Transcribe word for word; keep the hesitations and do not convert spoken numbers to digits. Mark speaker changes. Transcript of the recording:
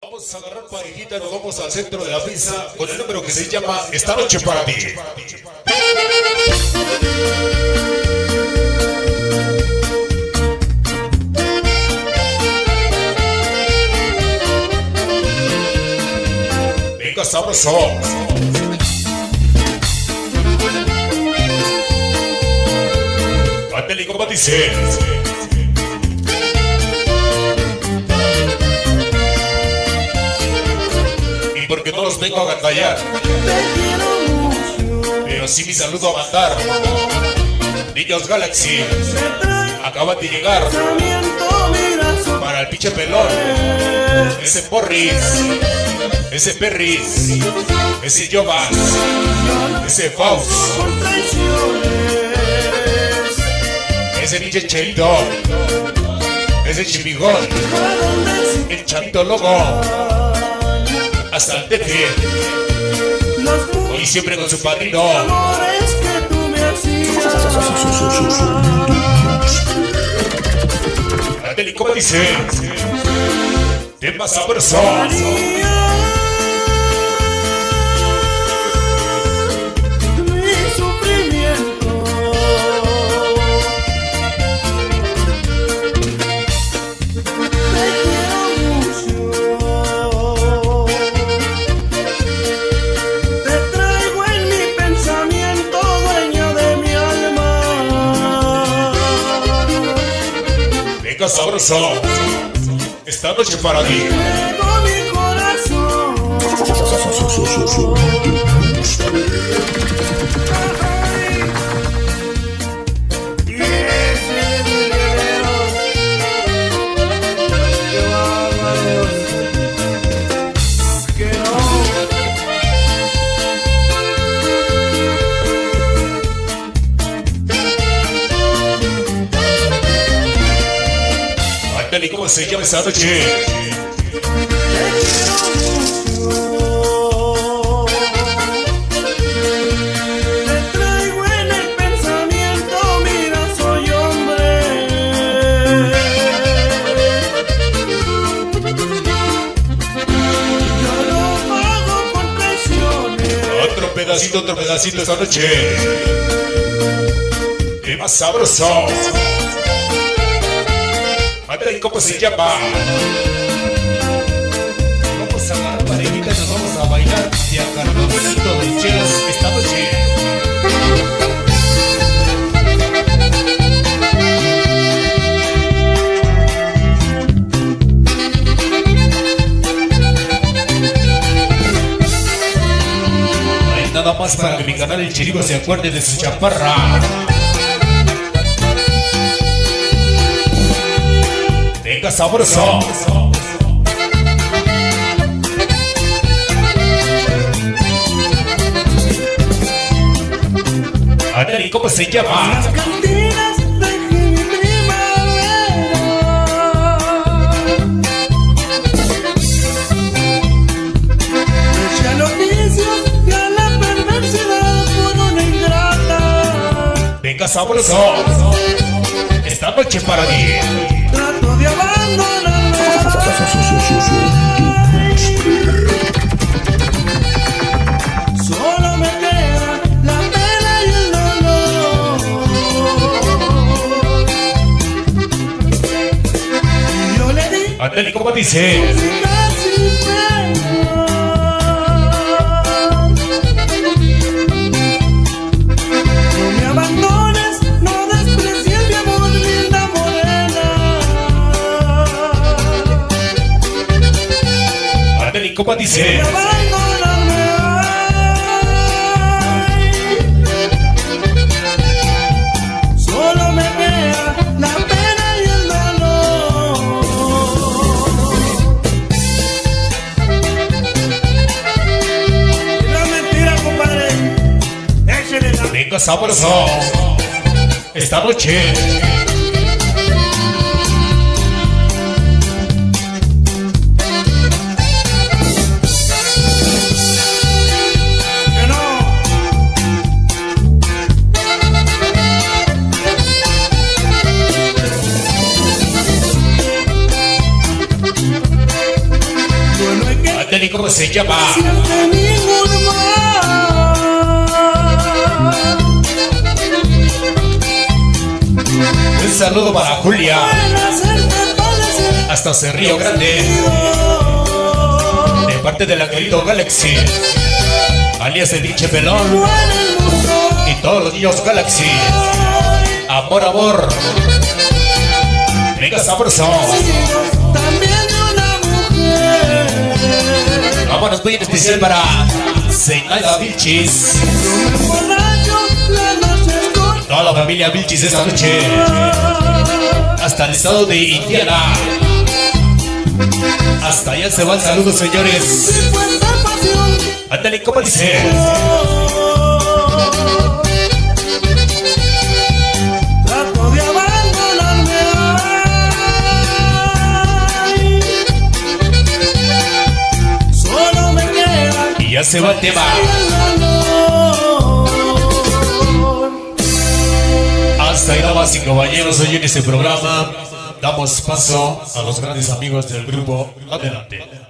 Speaker 1: Vamos a agarrar parejita, nos vamos al centro de la pista con el número que se llama Esta Noche Para Ti. Venga, sabroso. Ándale, como dice. Porque no los vengo a agantallar, pero sí mi saludo a mandar. Niños Galaxy acaban de llegar para el pinche pelón, ese Porris, ese Perris, ese Jovas, ese Faust, ese pinche Cheito, ese Chimigón, el Chavito Loco, hasta el Teje, y siempre con su padrino. Ándale, como dice, tema sabroso. Sabroso, esta noche para ti.
Speaker 2: Mi corazón.
Speaker 1: ¿Y cómo se llama esta noche?
Speaker 2: Te traigo en el pensamiento, mira, soy hombre. Yo lo pago con traiciones.
Speaker 1: Otro pedacito, otro pedacito esta noche. ¡Qué más sabroso! Ándale, ¿cómo se llama? Vamos a agarrar parejita y nos vamos a bailar y a carboncito de chelas esta noche. No hay nada más para que mi canal El Chiribo se acuerde de su chaparra. Venga, sabroso. Ándale, ¿cómo se llama?
Speaker 2: Las cantinas de mi primavera. Eché a los vicios y a la perversidad por una ingrata.
Speaker 1: Venga, sabroso. Esta noche para ti.
Speaker 2: Trato de abandonarme. Solo me queda la pena y el dolor. Y yo le di
Speaker 1: Ándale, ¿cómo dice?
Speaker 2: música sin pena. No me abandones, no desprecies mi amor, linda morena.
Speaker 1: Ándale, ¿cómo dice?
Speaker 2: Abandonarme, solo me queda la pena y el dolor. La mentira, compadre. Échale la.
Speaker 1: Venga, sabroso. Esta noche.
Speaker 2: Que no. Bueno, que
Speaker 1: Ándale, ¿cómo se llama?
Speaker 2: siente ningún mal.
Speaker 1: Un saludo para Julia,
Speaker 2: Puede hacerte padecer
Speaker 1: hasta Cerrillo Grande, de parte de la querido Galaxy, alias el Diche Pelón,
Speaker 2: en el mundo.
Speaker 1: y todos los niños Galaxy. Amor, amor. Venga, sabroso.
Speaker 2: También de una mujer.
Speaker 1: Vámonos, muy en especial para Zenaida Vilchis,
Speaker 2: Yo me emborracho las noches con
Speaker 1: toda la familia Vilchis esta noche, hasta el estado de Indiana. Hasta allá se van saludos, señores.
Speaker 2: cuánta pasión.
Speaker 1: Ándale, ¿cómo dice?
Speaker 2: Trato de abandonarme. Ay, solo me queda
Speaker 1: Y ya se va el tema.
Speaker 2: el dolor.
Speaker 1: Hasta ahí, damas y caballeros, hoy en este programa damos paso a los grandes amigos del grupo. Adelante.